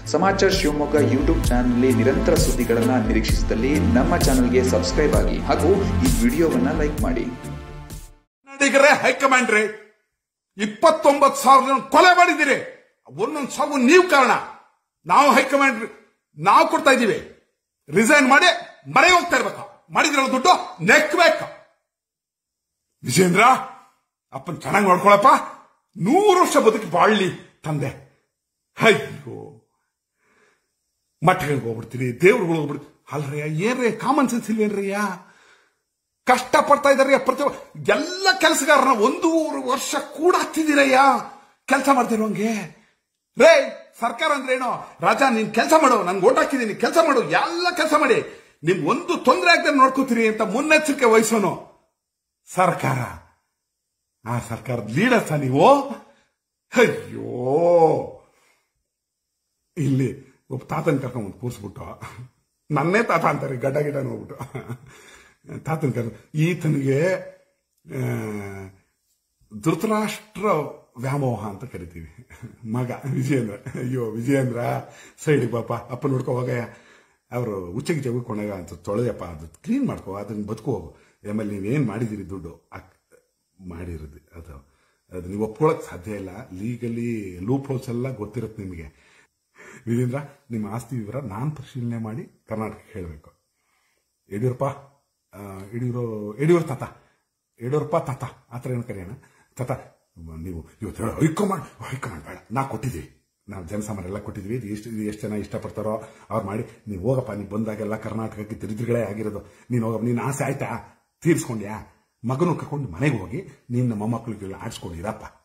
ಸಮಾಚಾರ Shivamogga YouTube channel ನಿರಂತರ ಸುದ್ದಿಗಳನ್ನು ನಿರೀಕ್ಷಿಸಿದಲ್ಲಿ ನಮ್ಮ ಚಾನೆಲ್ಗೆ ಸಬ್ಸ್ಕ್ರೈಬ್ ಆಗಿ ಹಾಗೂ ಈ ವಿಡಿಯೋವನ್ನ ಲೈಕ್ ಮಾಡಿ. ಹೈಕಮಾಂಡ್ರೆ 29,000 ಕೊಲೆ ಮಾಡಿದ್ದೀರಿ. ಒಂದೊಂದು ಸಾವು ನೀವು ಕಾರಣ. ನಾವು ಹೈಕಮಾಂಡ್ ನಾವು ಕೊಡ್ತಾ ಇದ್ದೀವಿ. ರಿಸೈನ್ ಮಾಡಿ ಮನೆಗೆ ಹೋಗ್ತಾ ಇರ್ಬೇಕು. ಮಾಡಿದಿರೋ ದುಡ್ಡು ನೆಕ್ಬೇಕು. ವಿಜೇಂದ್ರ ಅಪ್ಪನ್ ಚೆನ್ನಾಗಿ ನೋಡ್ಕೊಳಪ್ಪ. 100 ವರ್ಷ ಬದುಕಿ ಬಾಳ್ಲಿ ತಂದೆ. ಅಯ್ಯೋ ಮಠಗಳಿಗೆ ಹೋಗ್ಬಿಡ್ತೀರಿ, ದೇವ್ರುಗಳು ಹೋಗ್ಬಿಡ್ತೀರಿ. ಅಲ್ರಯ್ಯ ಏನ್ರಿ ಕಾಮನ್ ಸೆನ್ಸ್ ಇಲ್ವೇನ್ರಯ್ಯ? ಕಷ್ಟ ಪಡ್ತಾ ಇದಾರೆ ಪ್ರತಿ ಎಲ್ಲ ಕೆಲಸಗಾರನ 1 ವರ್ಷ ಕೂಡ ಹತ್ತಿದ್ದೀರಯ್ಯ ಕೆಲಸ ಮಾಡ್ತಿರೋಂಗೆ. ರೇ ಸರ್ಕಾರ ಅಂದ್ರೆ ಏನೋ, ರಾಜಾ ನೀನ್ ಕೆಲಸ ಮಾಡು, ನನ್ಗೆ ಓಟ್ ಹಾಕಿದೀನಿ, ಕೆಲಸ ಮಾಡು, ಎಲ್ಲ ಕೆಲಸ ಮಾಡಿ, ನಿಮ್ ಒಂದು ತೊಂದರೆ ಆಗದೆ ನೋಡ್ಕೋತೀರಿ ಅಂತ ಮುನ್ನೆಚ್ಚರಿಕೆ ವಹಿಸೋನು ಸರ್ಕಾರ. ಆ ಸರ್ಕಾರದ ಲೀಡರ್ಸ ನೀವು? ಅಯ್ಯೋ ಇಲ್ಲಿ ಒಬ್ಬ ತಾತನ ಕರ್ಕೊಂಡ್ ಕೂರಿಸ್ಬಿಟ್ಟು, ನನ್ನೇ ತಾತ ಅಂತಾರೆ, ಗಡ್ಡ ಗಿಡ ನೋಡ್ಬಿಟ್ಟು ತಾತನ ಕರ್ಕೊಂಡು, ಈತನಿಗೆ ಧೃತರಾಷ್ಟ್ರ ವ್ಯಾಮೋಹ ಅಂತ ಕರಿತೀವಿ. ಮಗ ವಿಜಯೇಂದ್ರ. ಅಯ್ಯೋ ವಿಜಯೇಂದ್ರ ಸೈಡ್ ಪಾಪ ಅಪ್ಪ ನೋಡ್ಕೋ ಹೋಗಯ್ಯ, ಅವರು ಉಚ್ಚಗೆ ಜಗಕೊಂಡಾಗ ಅಂತ ತೊಳೆಯಪ್ಪ, ಅದು ಕ್ಲೀನ್ ಮಾಡ್ಕೋ, ಅದನ್ನ ಬದುಕು ಹೋಗು. ಆಮೇಲೆ ನೀವೇನ್ ಮಾಡಿದಿರಿ ದುಡ್ಡು ಮಾಡಿರೋದು ಅದು ನೀವು ಒಪ್ಕೊಳ್ಳೋಕೆ ಸಾಧ್ಯ ಇಲ್ಲ. ಲೀಗಲಿ ಲೂಪ್ ಹೋಲ್ಸ್ ಎಲ್ಲ ಗೊತ್ತಿರುತ್ತೆ ನಿಮಗೆ. ವಿಜೇಂದ್ರ ನಿಮ್ಮ ಆಸ್ತಿ ವಿವರ ನಾನು ಪರಿಶೀಲನೆ ಮಾಡಿ ಕರ್ನಾಟಕಕ್ಕೆ ಹೇಳಬೇಕು. ಯಡಿಯೂರಪ್ಪ ತಾತ ಆತರ ಏನು ಕರೆಯೋಣ ತಾತ. ನೀವು ಇವತ್ತು ಹೇಳೋ ಹೈಕಮಾಂಡ್ ಬೇಡ, ನಾ ಕೊಟ್ಟಿದ್ದೀವಿ, ನಾವು ಜನಸಾಮಾನ್ಯ ಎಲ್ಲ ಕೊಟ್ಟಿದ್ವಿ. ಎಷ್ಟು ಜನ ಇಷ್ಟಪಡ್ತಾರೋ ಅವ್ರು ಮಾಡಿ. ನೀವು ಹೋಗಪ್ಪ, ನೀವು ಬಂದಾಗೆಲ್ಲ ಕರ್ನಾಟಕಕ್ಕೆ ತಿರುಗಿಗಳೇ ಆಗಿರೋದು. ನೀನು ಹೋಗಪ್ಪ, ನೀನು ಆಸೆ ಆಯ್ತಾ ತೀರ್ಸ್ಕೊಂಡ್ಯಾ? ಮಗನು ಕರ್ಕೊಂಡು ಮನೆಗೆ ಹೋಗಿ ನಿನ್ನ ಮೊಮ್ಮಕ್ಕಳಿಗೆಲ್ಲ ಆಡ್ಸ್ಕೊಂಡಿರಪ್ಪ.